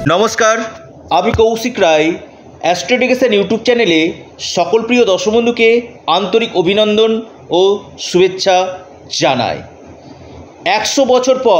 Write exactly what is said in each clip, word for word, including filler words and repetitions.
নমস্কার, আমি কৌশিক রায় অ্যাস্ট্রোডিকেশন ইউটিউব চ্যানেলে সকল প্রিয় দর্শক বন্ধুকে আন্তরিক অভিনন্দন ও শুভেচ্ছা জানাই। একশো বছর পর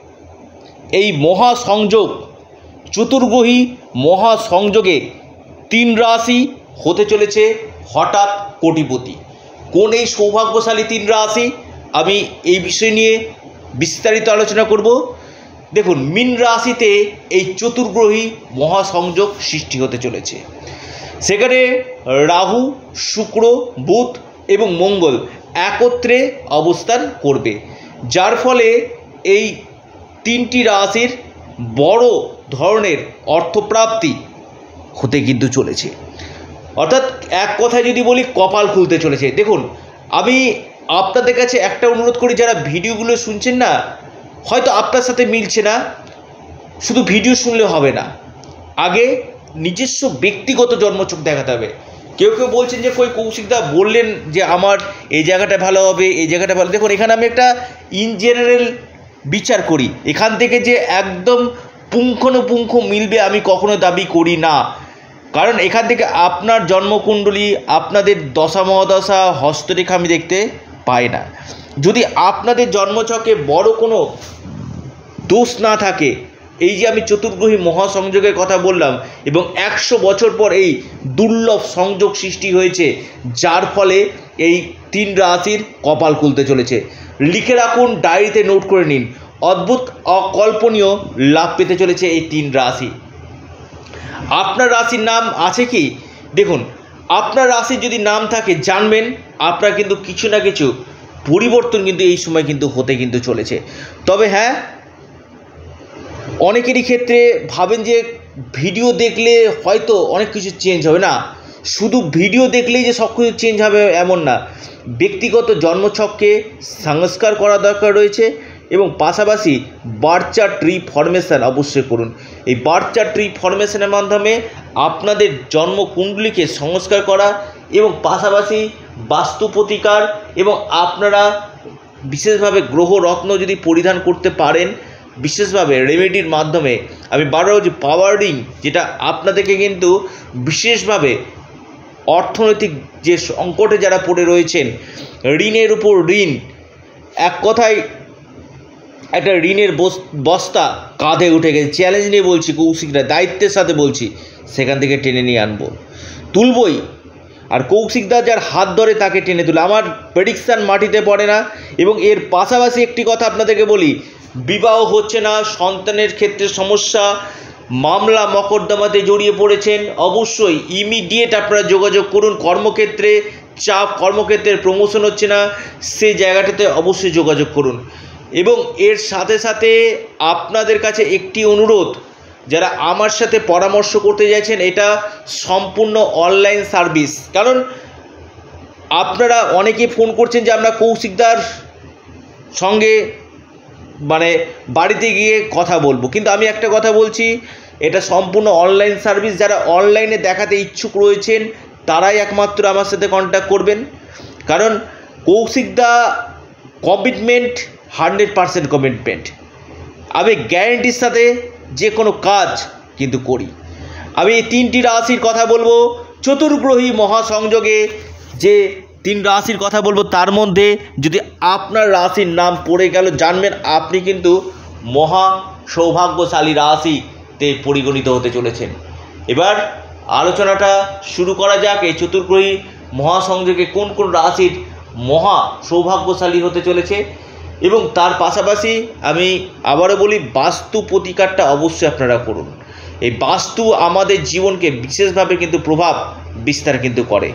এই মহাসংযোগ, চতুর্গ্রহী মহাসংযোগে তিন রাশি হতে চলেছে হঠাৎ কোটিপতি। কোন এই সৌভাগ্যশালী তিন রাশি, আমি এই বিষয় নিয়ে বিস্তারিত আলোচনা করব। দেখুন, মীন রাশিতে এই চতুর্গ্রহী মহাসংযোগ সৃষ্টি হতে চলেছে। সেখানে রাহু, শুক্র, বুধ এবং মঙ্গল একত্রে অবস্থান করবে, যার ফলে এই তিনটি রাশির বড় ধরনের অর্থপ্রাপ্তি হতে কিন্তু চলেছে। অর্থাৎ এক কথায় যদি বলি, কপাল খুলতে চলেছে। দেখুন, আমি আপনাদের কাছে একটা অনুরোধ করি, যারা ভিডিওগুলো শুনছেন না, হয়তো আপনার সাথে মিলছে না, শুধু ভিডিও শুনলে হবে না, আগে নিজস্ব ব্যক্তিগত জন্মছক দেখাতে হবে। কেউ কেউ বলছেন যে কই কৌশিকদা বললেন যে আমার এই জায়গাটা ভালো হবে, এই জায়গাটা ভালো। দেখুন, এখানে আমি একটা ইন জেনারেল বিচার করি, এখান থেকে যে একদম পুঙ্খানুপুঙ্খ মিলবে আমি কখনো দাবি করি না। কারণ এখান থেকে আপনার জন্মকুণ্ডলী, আপনাদের দশা মহাদশা, হস্তরেখা আমি দেখতে পাই না। যদি আপনাদের জন্মছকে বড় কোনো দোষ না থাকে, এই যে আমি চতুর্গ্রহী মহাসংযোগের কথা বললাম, এবং একশো বছর পর এই দুর্লভ সংযোগ সৃষ্টি হয়েছে, যার ফলে এই তিন রাশির কপাল খুলতে চলেছে। লিখে রাখুন, ডায়েরিতে নোট করে নিন, অদ্ভুত অকল্পনীয় লাভ পেতে চলেছে এই তিন রাশি। আপনার রাশির নাম আছে কি? দেখুন, আপনার রাশির যদি নাম থাকে, জানবেন আপনার কিন্তু কিছু না কিছু পরিবর্তন কিন্তু এই সময় কিন্তু হতে কিন্তু চলেছে। তবে হ্যাঁ, অনেকেরই ক্ষেত্রে ভাবেন যে ভিডিও দেখলে হয়তো অনেক কিছু চেঞ্জ হবে। না, শুধু ভিডিও দেখলেই যে সব কিছু চেঞ্জ হবে এমন না। ব্যক্তিগত জন্মছককে সংস্কার করা দরকার রয়েছে, এবং পাশাপাশি বার্থ চার্ট ট্রি ফরমেশন অবশ্যই করুন। এই বার্থ চার্ট ট্রি ফরমেশনের মাধ্যমে আপনাদের জন্মকুণ্ডলীকে সংস্কার করা, এবং পাশাপাশি বাস্তু প্রতিকার, এবং আপনারা বিশেষভাবে গ্রহ রত্ন যদি পরিধান করতে পারেন, বিশেষভাবে রেমেডির মাধ্যমে, আমি বারবার বলছি পাওয়ার রিং, যেটা আপনাদেরকে কিন্তু বিশেষভাবে অর্থনৈতিক যে সংকটে যারা পড়ে রয়েছেন, ঋণের উপর ঋণ, এক কথায় একটা ঋণের বস্তা কাঁধে উঠে গেছে, চ্যালেঞ্জ নিয়ে বলছি কৌশিকরা, দায়িত্বের সাথে বলছি, সেখান থেকে টেনে নিয়ে আনবো, তুলবই। আর কৌশিকদা যার হাত ধরে তাকে টেনে তুলে, আমার প্রেডিকশান মাটিতে পড়ে না। এবং এর পাশাপাশি একটি কথা আপনাদেরকে বলি, বিবাহ হচ্ছে না, সন্তানের ক্ষেত্রে সমস্যা, মামলা মকদ্দমাতে জড়িয়ে পড়েছেন, অবশ্যই ইমিডিয়েট আপনারা যোগাযোগ করুন। কর্মক্ষেত্রে চাপ, কর্মক্ষেত্রের প্রমোশন হচ্ছে না, সেই জায়গাটাতে অবশ্যই যোগাযোগ করুন। এবং এর সাথে সাথে আপনাদের কাছে একটি অনুরোধ, যারা আমার সাথে পরামর্শ করতে চাইছেন, এটা সম্পূর্ণ অনলাইন সার্ভিস। কারণ আপনারা অনেকে ফোন করছেন যে আমরা কৌশিকদার সঙ্গে মানে বাড়িতে গিয়ে কথা বলবো, কিন্তু আমি একটা কথা বলছি, এটা সম্পূর্ণ অনলাইন সার্ভিস। যারা অনলাইনে দেখাতে ইচ্ছুক রয়েছেন, তারাই একমাত্র আমার সাথে কন্ট্যাক্ট করবেন। কারণ কৌশিকদা কমিটমেন্ট, হান্ড্রেড পারসেন্ট কমিটমেন্ট। আমি গ্যারেন্টির সাথে যে কোনো কাজ কিন্তু করি। আমি এই তিনটি রাশির কথা বলবো, চতুর্গ্রহী মহাসংযোগে যে তিন রাশির কথা বলবো, তার মধ্যে যদি আপনার রাশির নাম পড়ে গেল, জানবেন আপনি কিন্তু মহা সৌভাগ্যশালী রাশিতে পরিগণিত হতে চলেছেন। এবার আলোচনাটা শুরু করা যাক। এই চতুর্গ্রহী মহাসংযোগে কোন কোন রাশির মহা সৌভাগ্যশালী হতে চলেছে, এবং তার পাশাপাশি আমি আবারও বলি, বাস্তু প্রতিকারটা অবশ্যই আপনারা করুন। এই বাস্তু আমাদের জীবনকে বিশেষভাবে কিন্তু প্রভাব বিস্তার কিন্তু করে।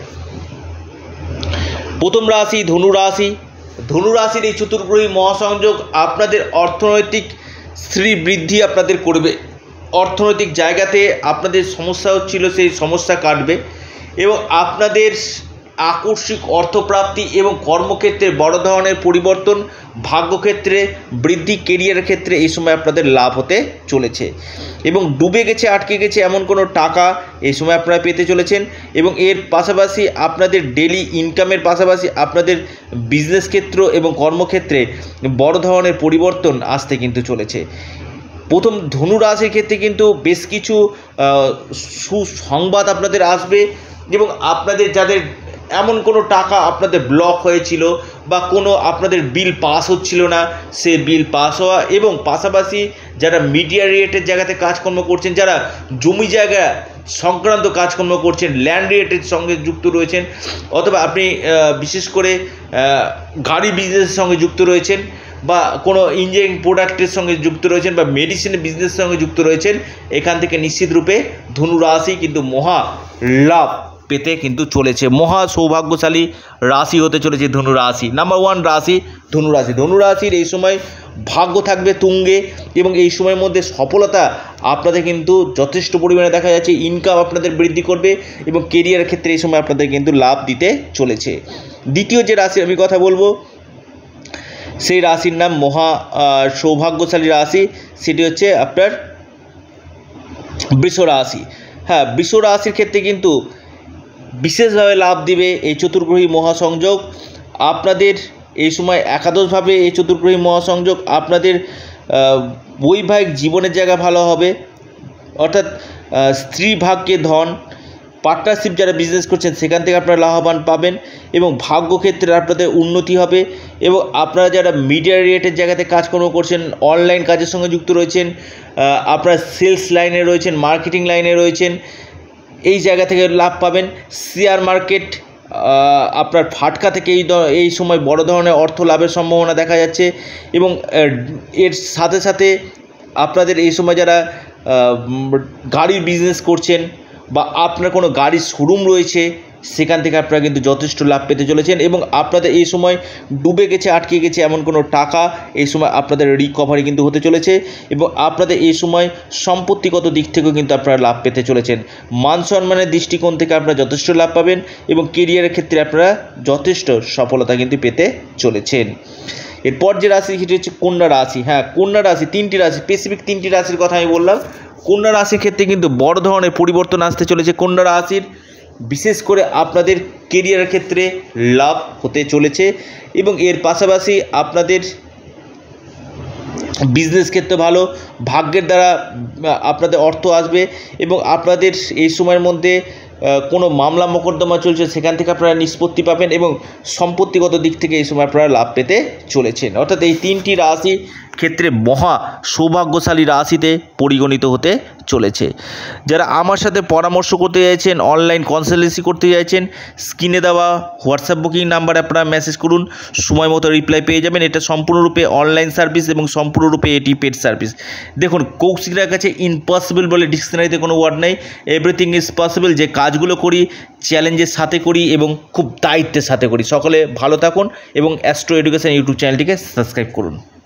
প্রথম রাশি ধনু রাশি। ধনু রাশির এই চতুর্গ্রহী মহাসংযোগ আপনাদের অর্থনৈতিক শ্রীবৃদ্ধি আপনাদের করবে। অর্থনৈতিক জায়গাতে আপনাদের সমস্যা হচ্ছিল, সেই সমস্যা কাটবে, এবং আপনাদের আকস্মিক অর্থপ্রাপ্তি এবং কর্মক্ষেত্রে বড় ধরনের পরিবর্তন, ভাগ্যক্ষেত্রে বৃদ্ধি, কেরিয়ারের ক্ষেত্রে এই সময় আপনাদের লাভ হতে চলেছে। এবং ডুবে গেছে, আটকে গেছে এমন কোনো টাকা এই সময় আপনারা পেতে চলেছেন। এবং এর পাশাপাশি আপনাদের ডেলি ইনকামের পাশাপাশি আপনাদের বিজনেস ক্ষেত্র এবং কর্মক্ষেত্রে বড় ধরনের পরিবর্তন আসতে কিন্তু চলেছে। প্রথম ধনু রাশির ক্ষেত্রে কিন্তু বেশ কিছু সুসংবাদ আপনাদের আসবে এবং আপনাদের যাদের এমন কোনো টাকা আপনাদের ব্লক হয়েছিল বা কোনো আপনাদের বিল পাস হচ্ছিল না, সে বিল পাস হওয়া, এবং পাশাপাশি যারা মিডিয়া রিলেটেড জায়গাতে কাজকর্ম করছেন, যারা জমি জায়গা সংক্রান্ত কাজকর্ম করছেন, ল্যান্ড রিলেটেড সঙ্গে যুক্ত রয়েছেন, অথবা আপনি বিশেষ করে গাড়ি বিজনেসের সঙ্গে যুক্ত রয়েছেন, বা কোনো ইঞ্জিনিয়ারিং প্রোডাক্টের সঙ্গে যুক্ত রয়েছেন, বা মেডিসিনের বিজনেসের সঙ্গে যুক্ত রয়েছেন, এখান থেকে নিশ্চিত রূপে ধনু রাশি কিন্তু মহা লাভ পেতে কিন্তু চলেছে। মহা সৌভাগ্যশালী রাশি হতে চলেছে ধনু রাশি। নাম্বার ওয়ান রাশি ধনু রাশি। ধনু রাশির এই সময় ভাগ্য থাকবে তুঙ্গে এবং এই সময়ের মধ্যে সফলতা আপনাদের কিন্তু যথেষ্ট পরিমাণে দেখা যাচ্ছে। ইনকাম আপনাদের বৃদ্ধি করবে এবং কেরিয়ারের ক্ষেত্রে এই সময় আপনাদের কিন্তু লাভ দিতে চলেছে। দ্বিতীয় যে রাশি আমি কথা বলবো, সেই রাশির নাম মহা সৌভাগ্যশালী রাশি, সেটি হচ্ছে আপনার বৃষ রাশি। হ্যাঁ, বৃষ রাশির ক্ষেত্রে কিন্তু বিশেষভাবে লাভ দিবে এই চতুর্গ্রহী মহাসংযোগ। আপনাদের এই সময় একাদশভাবে এই চতুর্গ্রহী মহাসংযোগ আপনাদের বৈবাহিক জীবনের জায়গা ভালো হবে, অর্থাৎ স্ত্রী ভাগ্যে ধন, পার্টনারশিপ যারা বিজনেস করছেন সেখান থেকে আপনারা লাভবান পাবেন এবং ভাগ্যক্ষেত্রে আপনাদের উন্নতি হবে। এবং আপনারা যারা মিডিয়া রিলেটেড জায়গাতে কাজকর্ম করছেন, অনলাইন কাজের সঙ্গে যুক্ত রয়েছেন, আপনারা সেলস লাইনে রয়েছেন, মার্কেটিং লাইনে রয়েছেন, এই জায়গা থেকে লাভ পাবেন। শেয়ার মার্কেট আপনার ফাটকা থেকে এই এই সময় বড় ধরনের অর্থ লাভের সম্ভাবনা দেখা যাচ্ছে। এবং এর সাথে সাথে আপনাদের এই সময় যারা গাড়ির বিজনেস করছেন বা আপনার কোনো গাড়ির শোরুম রয়েছে, সেখান থেকে আপনারা কিন্তু যথেষ্ট লাভ পেতে চলেছেন এবং আপনাদের এই সময় ডুবে গেছে, আটকে গেছে এমন কোনো টাকা এই সময় আপনাদের রিকভারি কিন্তু হতে চলেছে এবং আপনাদের এই সময় সম্পত্তিগত দিক থেকেও কিন্তু আপনারা লাভ পেতে চলেছেন। মান সম্মানের দৃষ্টিকোণ থেকে আপনারা যথেষ্ট লাভ পাবেন এবং কেরিয়ারের ক্ষেত্রে আপনারা যথেষ্ট সফলতা কিন্তু পেতে চলেছেন। এরপর যে রাশি সেটি হচ্ছে কন্যা রাশি। হ্যাঁ, কন্যা রাশি, তিনটি রাশি, স্পেসিফিক তিনটি রাশির কথা আমি বললাম। কন্যা রাশির ক্ষেত্রে কিন্তু বড় ধরনের পরিবর্তন আসতে চলেছে। কন্যা রাশির বিশেষ করে আপনাদের কেরিয়ারের ক্ষেত্রে লাভ হতে চলেছে এবং এর পাশাপাশি আপনাদের বিজনেস ক্ষেত্রে ভালো, ভাগ্যের দ্বারা আপনাদের অর্থ আসবে এবং আপনাদের এই সময়ের মধ্যে কোনো মামলা মোকদ্দমা চলছে সেখান থেকে আপনারা নিষ্পত্তি পাবেন এবং সম্পত্তিগত দিক থেকে এই সময় আপনারা লাভ পেতে চলেছেন। অর্থাৎ এই তিনটি রাশি ক্ষেত্রে মহা সৌভাগ্যশালী রাশিতে পরিগণিত হতে চলেছে। যারা আমার সাথে পরামর্শ করতে চাইছেন, অনলাইন কনসালটেন্সি করতে চাইছেন, স্ক্রিনে দেওয়া হোয়াটসঅ্যাপ বুকিং নাম্বারে আপনারা মেসেজ করুন, সময় মতো রিপ্লাই পেয়ে যাবেন। এটা সম্পূর্ণরূপে অনলাইন সার্ভিস এবং সম্পূর্ণরূপে এটি পেড সার্ভিস। দেখুন, কৌশিকরার কাছে ইম্পসিবল বলে ডিকশনারিতে কোনো ওয়ার্ড নেই, এভরিথিং ইজ পসিবল। যে কাজগুলো করি চ্যালেঞ্জের সাথে করি এবং খুব দায়িত্বের সাথে করি। সকলে ভালো থাকুন এবং অ্যাস্ট্রো এডুকেশন ইউটিউব চ্যানেলটিকে সাবস্ক্রাইব করুন।